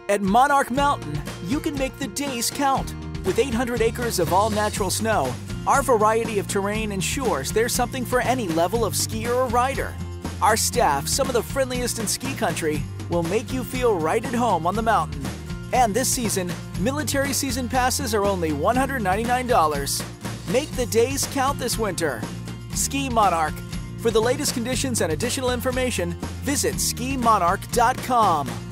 At Monarch Mountain, you can make the days count. With 800 acres of all-natural snow, our variety of terrain ensures there's something for any level of skier or rider. Our staff, some of the friendliest in ski country, will make you feel right at home on the mountain. And this season, military season passes are only $199. Make the days count this winter. Ski Monarch. For the latest conditions and additional information, visit skimonarch.com.